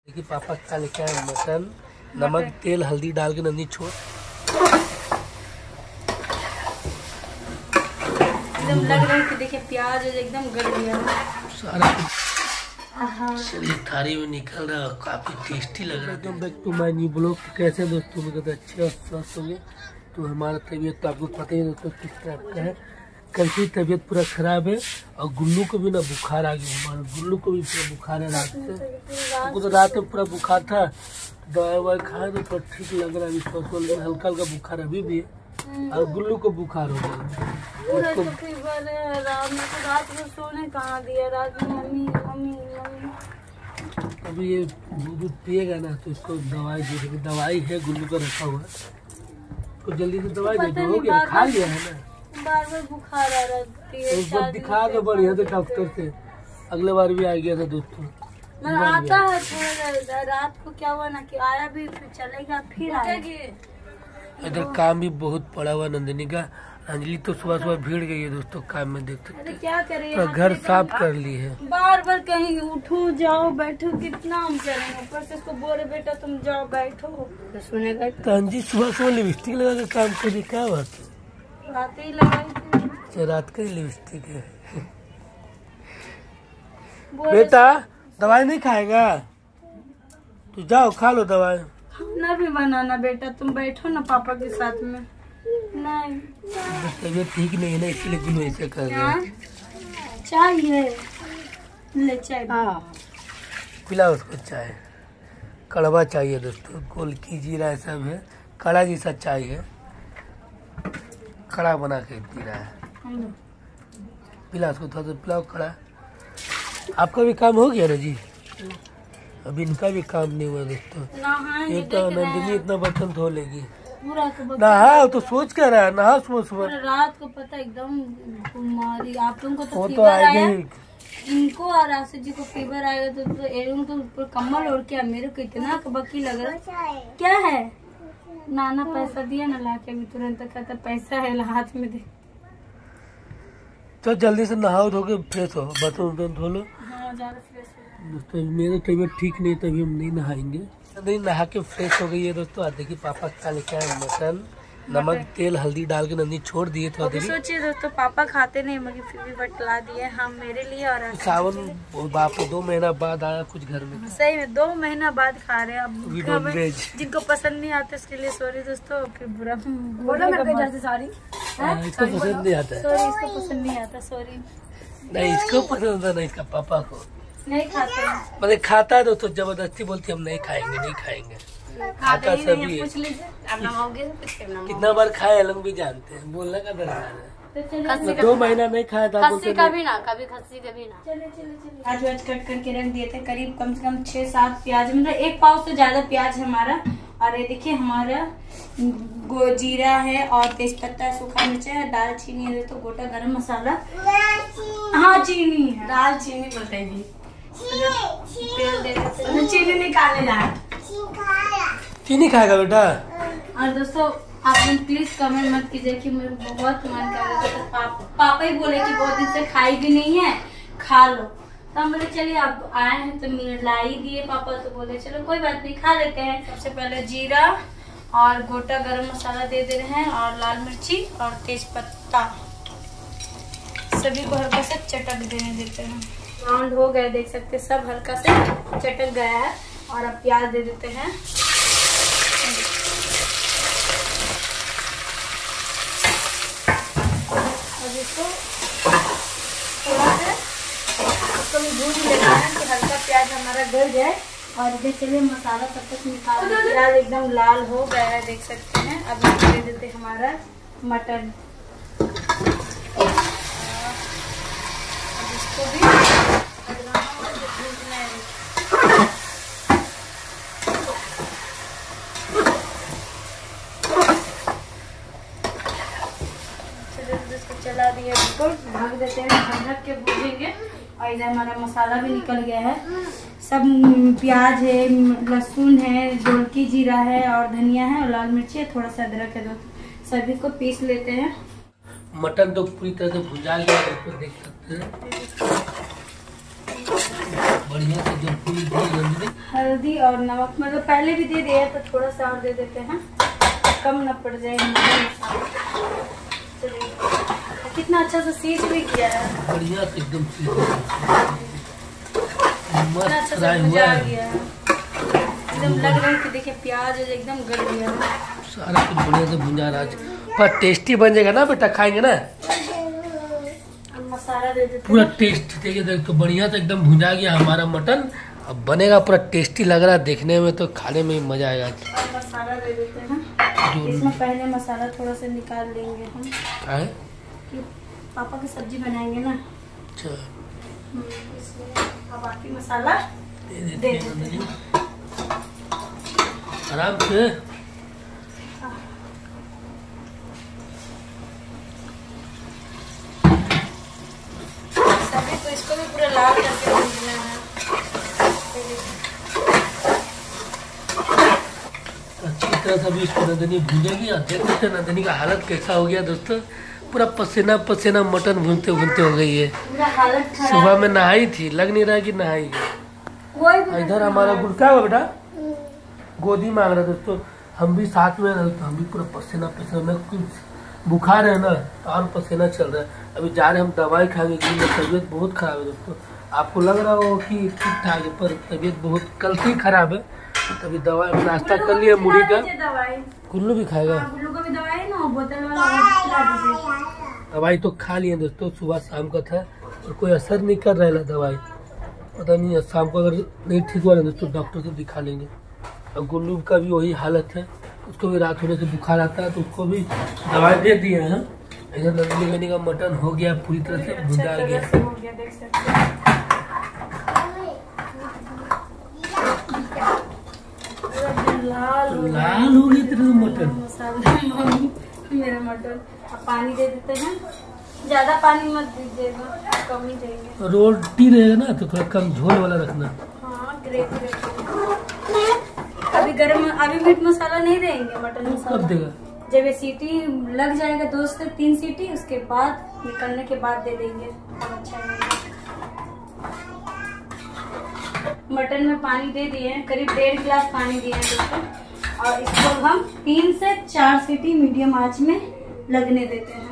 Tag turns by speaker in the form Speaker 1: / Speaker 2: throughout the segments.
Speaker 1: देखिए पापा क्या लेके आए मटन, नमक तेल हल्दी डाल के नंदी छोड़
Speaker 2: एकदम लग रहा है कि देखिए प्याज एकदम गल गया
Speaker 1: सारा। चलिए थाली में निकल रहा है, काफी टेस्टी लग रहा है। Welcome back to my new blog. कैसे दोस्तों मेरे तो अच्छे और स्वस्थ होंगे। तो हमारा तबीयत तो आपको पता ही दोस्तों किस टाइप का है। कल की तबीयत पूरा खराब है और गुल्लू को भी ना बुखार आ गया। हमारे गुल्लू को भी पूरा बुखार है रात से। हमको तो रात में पूरा बुखार था, दवाई ववाई खाए तो थोड़ा ठीक लग रहा है। विश्वास लेकिन हल्का हल्का बुखार अभी भी है और गुल्लू को बुखार हो गया।
Speaker 2: पूरा फीवर है। रात में सोने कहाँ दिया, रात में मम्मी मम्मी मम्मी।
Speaker 1: अभी ये दूध पिएगा ना तो इसको दवाई दे देंगे। दवाई है गुल्लू का रखा हुआ, तो जल्दी से दवाई दे दो। हो गया, खा लिया है ना।
Speaker 2: बार बार बुखार आ रहा है।
Speaker 1: एक बार दिखा दो बढ़िया से डॉक्टर से। अगले बार भी आ गया था दोस्तों।
Speaker 2: मतलब आता है थोड़ा, रात को क्या हुआ ना कि आया भी फिर चलेगा फिर आएगा।
Speaker 1: इधर काम भी बहुत पड़ा हुआ नंदिनी का। अंजलि तो सुबह सुबह भीड़ गई है दोस्तों काम में, देख सकते हैं।
Speaker 2: क्या करें,
Speaker 1: तो घर साफ कर ली है।
Speaker 2: बार बार कहीं उठो जाओ बैठो, कितना हम करेंगे। ऊपर से इसको बोले बेटा तुम जाओ बैठो तो सुनेगा।
Speaker 1: तो अंजी सुबह सुबह लिपस्टिक लगा के काम करी, क्या बात है?
Speaker 2: रात ही लगाई थी।
Speaker 1: रात का ही लिपस्टिक है। बेटा दवाई नहीं खाएगा तो जाओ खा लो दवाई।
Speaker 2: खाना भी बनाना बेटा, तुम बैठो ना पापा के साथ में। नहीं
Speaker 1: तबीयत ठीक नहीं है ना, इसलिए गुल्लू ऐसे कर रहे हैं।
Speaker 2: चाहिए ले चाय
Speaker 1: पिला उसको चाय। कड़वा चाहिए दोस्तों, गोलकी जीरा ऐसा भी है, कड़ा जैसा चाय है, कड़ा बना के पी रहा है। पिला उसको थोड़ा सा, पिलाओ कड़ा। आपका भी काम हो गया ना जी? अभी इनका भी काम नहीं हुआ दोस्तों। ये तो नंदिनी इतना बर्तन धो लेगी। नहा तो सोच कर रहा है, नहा सुबह सुबह।
Speaker 2: रात को पता एकदम बीमारी। आप लोगों को तो
Speaker 1: फीवर आया,
Speaker 2: इनको और आशु जी को फीवर आएगा तो ऊपर कम्बल ओढ़ के। मेरे को इतना बकी लग रहा है। क्या है? नाना पैसा दिया ना लाके, अभी तुरंत कहता पैसा है हाथ में दे।
Speaker 1: तो जल्दी से नहाओ धो के फ्रेश हो, बर्तन वर्तन धो लो।
Speaker 2: हाँ ज्यादा फ्रेश हो।
Speaker 1: दोस्तों मेरी तबीयत ठीक नहीं, तभी हम नहीं नहाएंगे। नहीं नहा के फ्रेश हो गई है दोस्तों। आज देखिए पापा क्या लेके आए मटन, नमक तेल हल्दी डाल के नंदी छोड़ दिए थोड़ा देर।
Speaker 2: सोचिए दोस्तों पापा खाते नहीं मगर फिर भी बटला दिए हम मेरे लिए। और
Speaker 1: सावन बाप 2 महीना बाद आया कुछ घर में।
Speaker 2: सही में 2 महीना बाद खा रहे हैं अब। जिनको पसंद नहीं आता उसके लिए सॉरी दोस्तों। फिर बुरा बोलो मेरे सॉरी।
Speaker 1: इसको पसंद नहीं आता,
Speaker 2: सॉरी इसको पसंद नहीं आता, सॉरी।
Speaker 1: नहीं इसको पसंद था, नहीं इसका पापा को
Speaker 2: नहीं खाते हैं।
Speaker 1: मतलब खाता है दोस्तों, जबरदस्ती बोलती हम नहीं खाएंगे नहीं खाएंगे। खाता सभी है। कितना बार खाए अलग भी जानते हैं, बोलने का दरकार है। 2 महीना नहीं खाया था,
Speaker 3: खस्सी कभी ना, कभी खस्सी कभी ना।
Speaker 2: चले प्याज व्याज कट करके रख दिए थे। करीब कम से कम 6-7 प्याज, मतलब 1 पाव से ज्यादा प्याज हमारा। और ये देखिए हमारा जीरा है और तेज पत्ता, सूखा मिर्च है, दालचीनी है, तो गोटा गरम मसाला। हाँ चीनी है, दाल चीनी बताइए। तेल दे देते, चीनी निकाले जाए।
Speaker 1: चीनी खाएगा बेटा?
Speaker 2: और दोस्तों आप लोग प्लीज कमेंट मत कीजिए कि मेरे बहुत मन कर रहा था। तो पापा ही बोले कि बहुत दिन से खाई भी नहीं है, खा लो। तो हम बोले चलिए आप आए हैं तो ला ही दिए पापा, तो बोले चलो कोई बात नहीं खा लेते हैं। सबसे पहले जीरा और गोटा गरम मसाला दे दे रहे हैं और लाल मिर्ची और तेज पत्ता, सभी को हल्का से चटक देने देते हैं। राउंड हो गए, देख सकते सब हल्का से चटक गया है। और अब प्याज दे देते हैं। अब इसको थोड़ा सा इसको भी भून लेना है कि हल्का प्याज हमारा गल जाए। और इधर चलिए मसाला तब तक निकाल। प्याज एकदम लाल हो गया है, देख सकते हैं। अब इसको दे देते हमारा मटन। अब इसको भी चला दिया, बिल्कुल ढक देते हैं। ढक के भूनेंगे। और इधर हमारा मसाला भी निकल गया है। सब प्याज है, लहसुन है, गोलकी जीरा है और धनिया है और लाल मिर्ची है, थोड़ा सा अदरक है। दोस्तों सभी को पीस लेते हैं।
Speaker 1: मटन तो पूरी तरह से भुजा गया है, तो देख सकते हैं बढ़िया से। जब पूरी
Speaker 2: हल्दी और नमक, मतलब पहले भी दे दिया तो थोड़ा सा और दे देते हैं, कम न पड़ जाए हमारा। कितना अच्छा से सीच भी किया है,
Speaker 1: बढ़िया से एकदम
Speaker 2: कितना अच्छा से भुजा गया है, एकदम लग रहा है कि देखिए प्याज एकदम गल गया है।
Speaker 1: सारा कुछ बढ़िया से भुंजा रहा है, पर टेस्टी बन जाएगा ना बेटा, खाएंगे ना।
Speaker 2: मसाला दे देते
Speaker 1: पूरा टेस्ट देखिए, देख तो बढ़िया से एकदम भुंजा गया हमारा मटन। अब बनेगा पूरा टेस्टी लग रहा है देखने में, तो खाने में ही मजा आएगा।
Speaker 2: मसाला दे देते हैं, इसमें पहले मसाला थोड़ा सा निकाल लेंगे हम,
Speaker 1: क्या है
Speaker 2: कि पापा की सब्जी बनाएंगे ना।
Speaker 1: अच्छा
Speaker 2: इसलिए अब बाकी मसाला
Speaker 1: दे देते हैं आराम से।
Speaker 2: सब्जी तो इसको भी पूरा लाल करके भूनना है।
Speaker 1: अच्छी तरह से अभी इसको नंदनी भूनेगी। और देख सकते नंदनी का हालत कैसा हो गया दोस्तों, पूरा पसीना पसीना मटन भूनते भूनते हो गई है।
Speaker 2: पूरा हालत खराब।
Speaker 1: सुबह में नहाई थी, लग नहीं रहा कि नहाई है।
Speaker 2: कोई भी
Speaker 1: इधर हमारा गुड़का हुआ बेटा गोदी मांग रहा दोस्तों, हम भी साथ में रहते, हम भी पूरा पसीना पसीना में, कुछ बुखार है ना तो और पसीना चल रहा है। अभी जा रहे हम दवाई खाएंगे, क्योंकि तबीयत बहुत खराब है दोस्तों। आपको लग रहा हो कि ठीक ठाक है, पर तबीयत बहुत कल से ही खराब है। तभी दवा नाश्ता कर लिया मुड़ी का।
Speaker 2: दवाई
Speaker 1: गुल्लू भी खाएगा,
Speaker 2: गुल्लू का भी दवाई ना, बोतल वाला
Speaker 1: दवाई तो खा लिए दोस्तों, सुबह शाम का था और कोई असर नहीं कर रहा है दवाई, पता नहीं शाम को अगर नहीं ठीक हुआ ना दोस्तों डॉक्टर से दिखा लेंगे। और गुल्लू का भी वही हालत है, उसको भी रात होने से बुखार आता है, तो उसको भी दवाई दे दिए हैं। इधर नंदनी गनी का मटन हो गया पूरी तरह से भुजा गया।
Speaker 2: देख सकते हैं
Speaker 1: लाल हो गई तेरा मटन।
Speaker 2: मसाला मेरा मटन। अब पानी दे देते हैं, ज्यादा पानी मत दीजिएगा, कम ही देंगे।
Speaker 1: रोटी रहेगा ना तो थोड़ा कम झोल वाला रखना।
Speaker 2: हाँ ग्रेवी अभी गरम, अभी मीट मसाला नहीं देंगे, मटन मसाला
Speaker 1: कब देगा?
Speaker 2: जब ये सीटी लग जाएगा 2 से 3 सीटी, उसके बाद निकलने के बाद दे देंगे। अच्छा है। मटन में पानी दे दिए हैं, करीब 1.5 गिलास पानी दिए हैं दोस्तों, और इसको हम 3 से 4 सीटी मीडियम आंच में लगने देते हैं।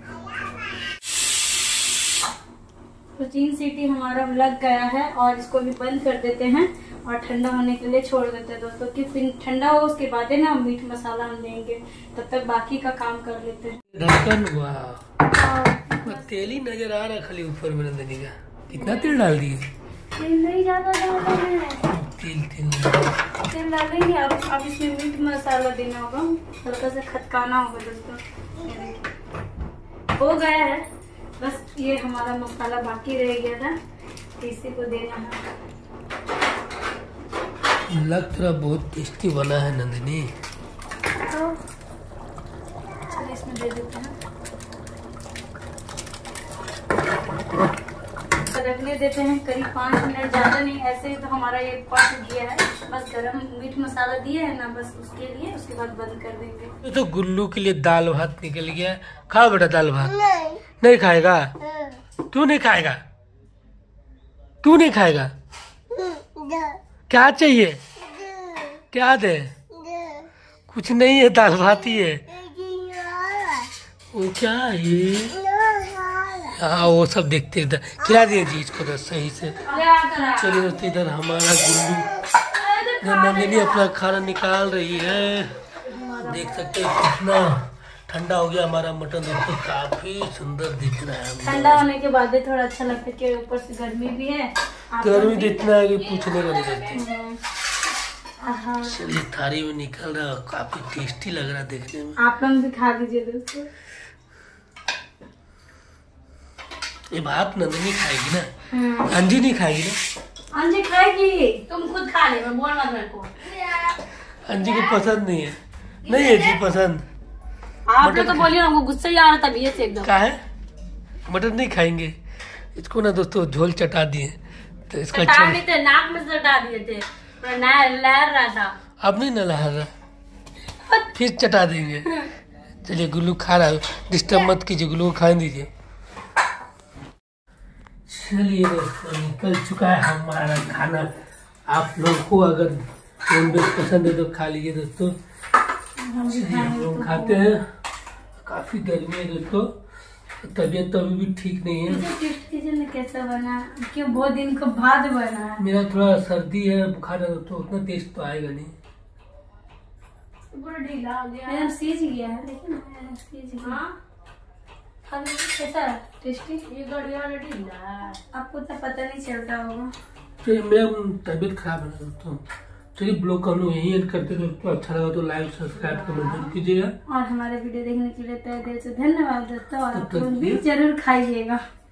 Speaker 2: तो 3 सीटी हमारा लग गया है और इसको भी बंद कर देते हैं और ठंडा होने के लिए छोड़ देते हैं दोस्तों, कि फिर ठंडा हो उसके बाद है ना मीट मसाला हम देंगे, तब तक बाकी का काम कर लेते हैं।
Speaker 1: ढक्कन वाह, तेल ही नजर आ रहा खाली ऊपर में नंदनी का। कितना तेल डाल दिए?
Speaker 2: तेल नहीं ज्यादा डालना है, तेल डालेंगे। अब इसमें मीट मसाला देना होगा, हल्का से खदकाना होगा दोस्तों। हो गया है, बस ये हमारा मसाला बाकी रह गया था, इसी को देना है।
Speaker 1: लग रहा बहुत टेस्टी बना है नंदिनी।
Speaker 2: तो चलिए इसमें दे देते हैं, रखने देते हैं करीब 5 मिनट, ज्यादा नहीं। ऐसे ही तो हमारा ये पक गया है, बस गरम मीट मसाला दिया है ना, बस उसके लिए, उसके बाद बंद कर देंगे।
Speaker 1: तो गुल्लू के लिए दाल भात निकल गया। खाओ बेटा दाल भात। नहीं खाएगा? तू नहीं खाएगा? तू नहीं खाएगा? क्या चाहिए? क्या दे? कुछ नहीं है, दाल भात ही है। वो क्या है? हाँ वो सब देखते इधर खिला दिए जी इसको तो सही से। चलिए दोस्तों इधर हमारा गुल्लू नंदिनी अपना खाना निकाल रही है। देख सकते हैं कितना ठंडा हो गया हमारा मटन दोस्तों, काफी सुंदर दिख रहा है।
Speaker 2: ठंडा होने के बाद थोड़ा अच्छा लगता है कि ऊपर से गर्मी भी है,
Speaker 1: गर्मी तो इतना है कि पूछने का नहीं करती।
Speaker 2: हाँ।
Speaker 1: चलिए थाली में निकल रहा है, काफी टेस्टी लग रहा है देखने में।
Speaker 2: आप लोग भी खा लीजिए दोस्तों।
Speaker 1: ये भात नंदिनी खाएगी ना, अंजी नहीं खाएगी ना?
Speaker 2: अंजी खाएगी,
Speaker 3: तुम खुद खा ले, मैं बोल मत मेरे को।
Speaker 1: अंजी को पसंद नहीं है। नहीं है जी पसंद।
Speaker 3: आपने तो बोलिए हमको गुस्से ही आ रहा था तबीयत से एकदम।
Speaker 1: क्या है? मटन नहीं खाएंगे। इसको ना दोस्तों झोल चटा दिए तो इसका
Speaker 3: चटा नहीं थे, नाक में से चटा दिए थे, लहर रहा था।
Speaker 1: अब नहीं ना लहर रहा, फिर चटा देंगे। चलिए गुल्लू खा रहा है, डिस्टर्ब मत कीजिए, गुल्लू को खाने दीजिए। चलिए दोस्तों निकल चुका है हमारा खाना, आप लोग को अगर नॉनवेज पसंद है तो खा लीजिए दोस्तों।
Speaker 2: हम भी
Speaker 1: हम
Speaker 2: खाएंगे
Speaker 1: लोग
Speaker 2: तो
Speaker 1: खाते हैं। काफी गर्मी है दोस्तों, तबीयत तो अभी भी ठीक नहीं है।
Speaker 2: मुझे टेस्ट कीजिए ना कैसा बना, क्यों बहुत दिन के बाद बना है।
Speaker 1: मेरा थोड़ा सर्दी है, बुखार है दोस्तों, उतना टेस्ट तो आएगा नहीं।
Speaker 3: पूरा ढीला हो गया।
Speaker 2: एकदम सीज गया है, देखिए ना सीज गया।
Speaker 3: हाँ
Speaker 2: कैसा है टेस्टी?
Speaker 3: ये गड़िया वाला ढीला है।
Speaker 2: आपको तो पता नहीं चलता होगा।
Speaker 1: चलिए मेरा तबीयत खराब है दोस्तों। चलिए ब्लॉग को हम लोग यही एंड करते हैं दोस्तों। अच्छा लगा तो लाइक सब्सक्राइब कमेंट जरूर कीजिएगा।
Speaker 2: और हमारे वीडियो देखने के लिए तहे दिल से धन्यवाद दोस्तों। और
Speaker 1: तब
Speaker 2: आप
Speaker 1: तक
Speaker 2: लोग भी
Speaker 1: के लिए
Speaker 2: जरूर खाइएगा।